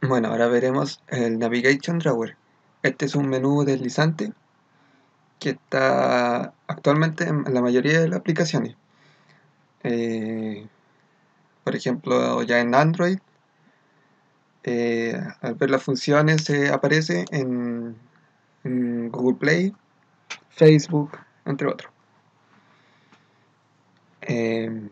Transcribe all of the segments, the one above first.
Bueno, ahora veremos el Navigation Drawer. Este es un menú deslizante que está actualmente en la mayoría de las aplicaciones. Eh, por ejemplo, ya en Android, al ver las funciones aparece en Google Play, Facebook, entre otros. Eh,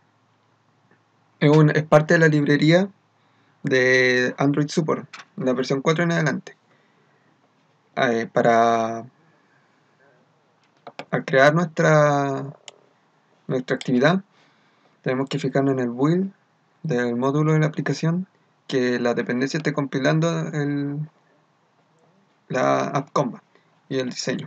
es parte de la librería de Android Support, la versión 4 en adelante. Para al crear nuestra actividad, tenemos que fijarnos en el build del módulo de la aplicación, que la dependencia esté compilando la app combat y el diseño.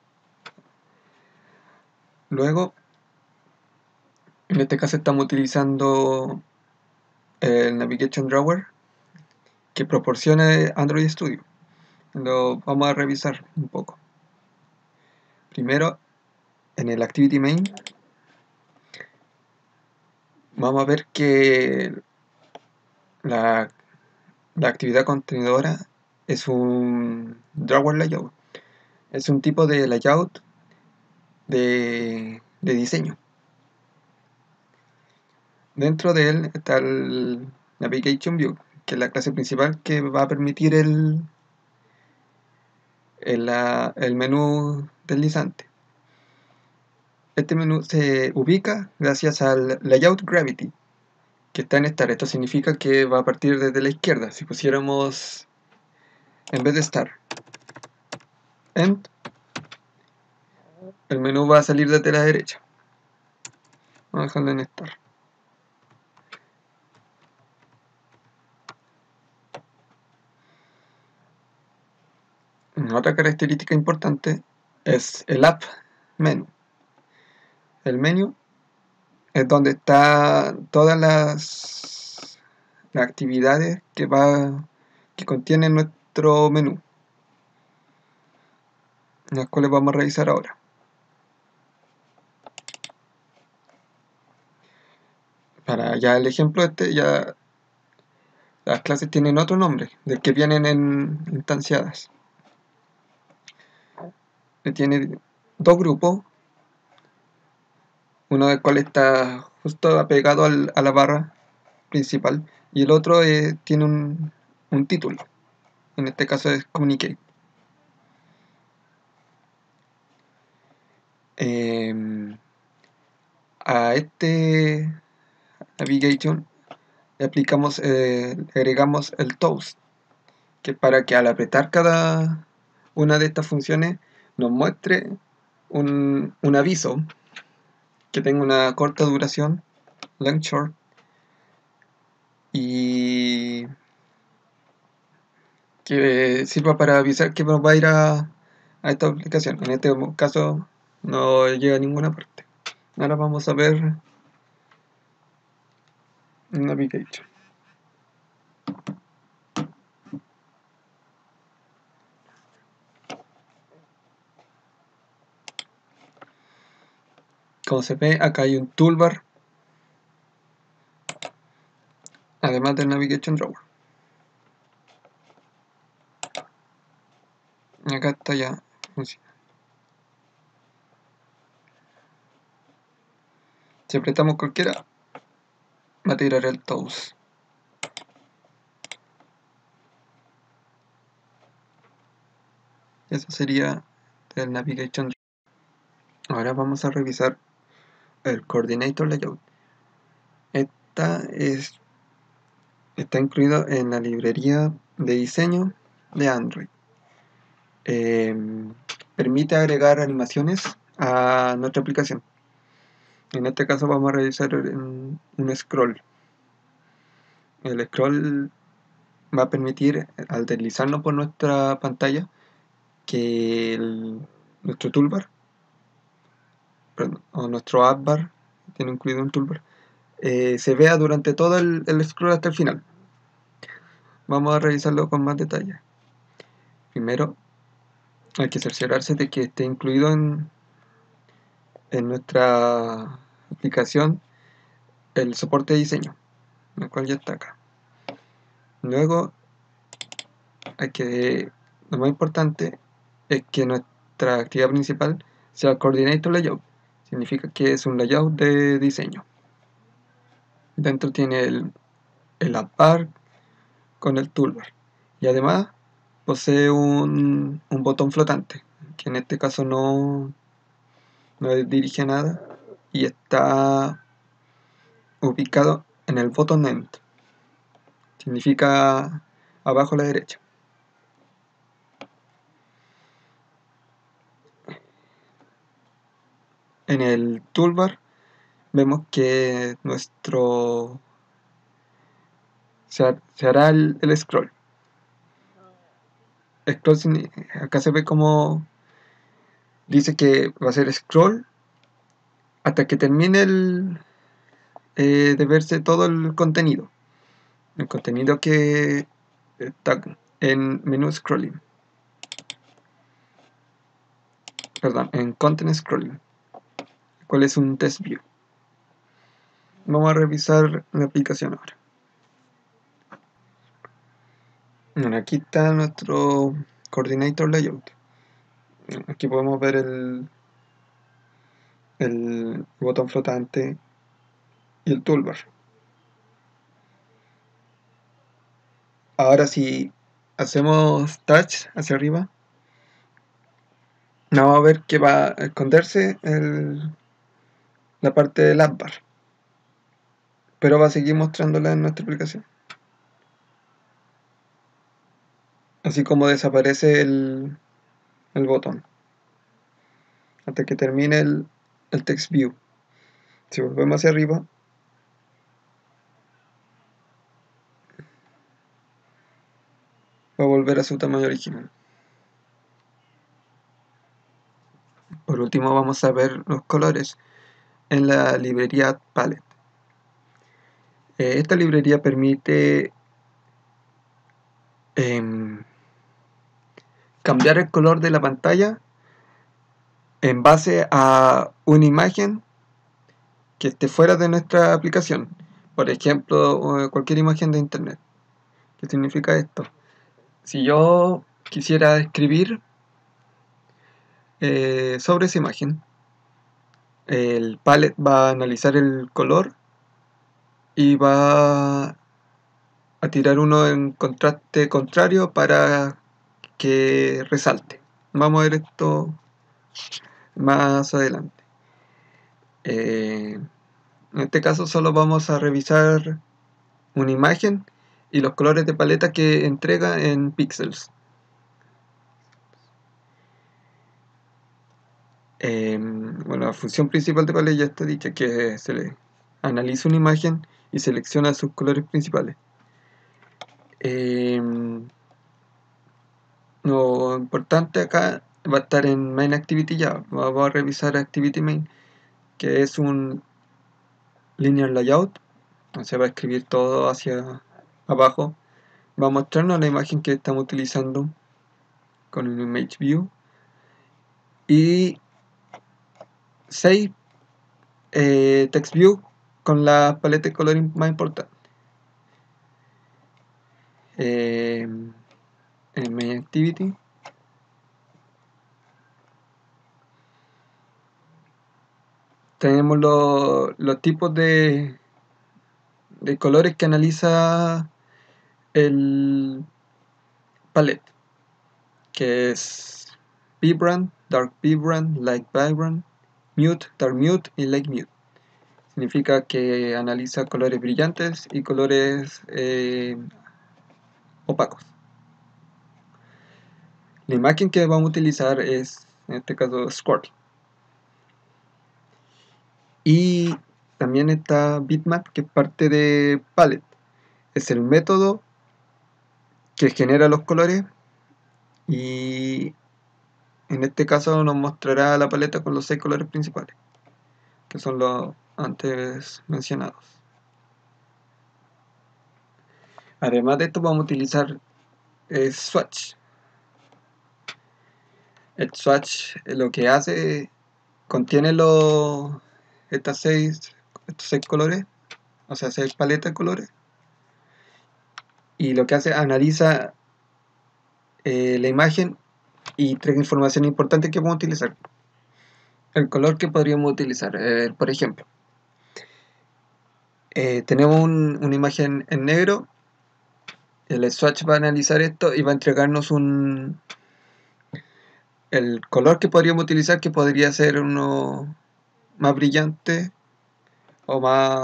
Luego, en este caso estamos utilizando el Navigation Drawer que proporciona Android Studio. Lo vamos a revisar un poco. Primero, en el Activity Main, vamos a ver que la, la actividad contenedora es un drawer layout. Es un tipo de layout de diseño. Dentro de él está el Navigation View, que es la clase principal que va a permitir el menú deslizante. Este menú se ubica gracias al Layout Gravity, que está en Start. Esto significa que va a partir desde la izquierda. Si pusiéramos, en vez de Start, End, el menú va a salir desde la derecha. Vamos a dejarlo en Start. Otra característica importante es el App Menu. El menú es donde están todas las actividades que contiene nuestro menú, las cuales vamos a revisar ahora. Para ya el ejemplo ya las clases tienen otro nombre, del que vienen instanciadas. Tiene dos grupos, uno del cual está justo apegado a la barra principal y el otro tiene un título, en este caso es Communicate. A este Navigation le agregamos el toast, que para que al apretar cada una de estas funciones nos muestre un aviso que tenga una corta duración, length short, y que sirva para avisar que nos va a ir a esta aplicación. En este caso no llega a ninguna parte. Ahora vamos a ver Navigation. Como se ve, acá hay un toolbar, además del Navigation Drawer. Y acá está ya funciona. Si apretamos cualquiera, va a tirar el toast. Eso sería el Navigation. Ahora vamos a revisar el Coordinator Layout. Está incluido en la librería de diseño de Android. Permite agregar animaciones a nuestra aplicación. En este caso vamos a revisar un scroll. El scroll va a permitir, al deslizarnos por nuestra pantalla, que nuestro toolbar, perdón, o nuestro app bar, tiene incluido un toolbar, se vea durante todo el scroll hasta el final. Vamos a revisarlo con más detalle. Primero, hay que cerciorarse de que esté incluido en nuestra aplicación el soporte de diseño, el cual ya está acá. Luego, lo más importante es que nuestra actividad principal sea Coordinator Layout. Significa que es un layout de diseño. Dentro tiene el app bar con el toolbar. Y además posee un botón flotante, que en este caso no dirige nada y está ubicado en el bottom end. Significa abajo a la derecha. En el toolbar vemos que se hará el scroll. Acá se ve como dice que va a ser scroll hasta que termine de verse todo el contenido. El contenido que está en menú scrolling. Perdón, en content scrolling. ¿Cuál es un test view? Vamos a revisar la aplicación ahora. Bueno, aquí está nuestro coordinator layout. Aquí podemos ver el botón flotante y el toolbar. Ahora si hacemos touch hacia arriba, vamos a ver que va a esconderse la parte del app bar, pero va a seguir mostrándola en nuestra aplicación. Así como desaparece el botón hasta que termine el text view. Si volvemos hacia arriba, va a volver a su tamaño original. Por último vamos a ver los colores en la librería Palette. Esta librería permite cambiar el color de la pantalla en base a una imagen que esté fuera de nuestra aplicación. Por ejemplo, cualquier imagen de internet. ¿Qué significa esto? Si yo quisiera escribir sobre esa imagen, el palette va a analizar el color y va a tirar uno en contraste contrario para que resalte. Vamos a ver esto más adelante. En este caso solo vamos a revisar una imagen y los colores de paleta que entrega en píxeles. Bueno, la función principal de paleta ya está dicha, que se le analiza una imagen y selecciona sus colores principales. Lo importante acá va a estar en main activity ya. Vamos a revisar activity main, que es un linear layout. Se va a escribir todo hacia abajo. Va a mostrarnos la imagen que estamos utilizando con un image view y 6 text view con la paleta de color más importante. En main activity tenemos los tipos de colores que analiza el palette, que es vibrant, dark vibrant, light vibrant, mute, dark mute y light mute. Significa que analiza colores brillantes y colores opacos. La imagen que vamos a utilizar es, en este caso, Squirt. Y también está Bitmap, que es parte de Palette. Es el método que genera los colores y en este caso nos mostrará la paleta con los 6 colores principales, que son los antes mencionados. Además de esto vamos a utilizar Swatch. El Swatch lo que hace, contiene estos 6 colores, o sea 6 paletas de colores, y lo que hace, analiza la imagen y entrega información importante que podemos utilizar. El color que podríamos utilizar, por ejemplo, tenemos una imagen en negro. El swatch va a analizar esto y va a entregarnos el color que podríamos utilizar, que podría ser uno más brillante o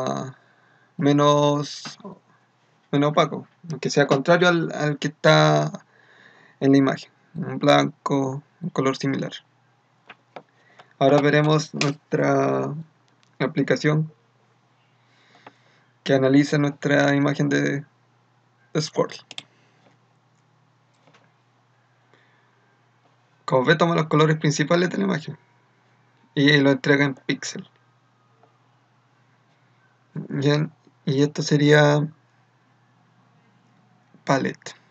menos opaco, que sea contrario al que está en la imagen, un blanco, un color similar. Ahora veremos nuestra aplicación que analiza nuestra imagen de Squirtle. Como ve, toma los colores principales de la imagen y lo entrega en píxel. Bien, y esto sería palette.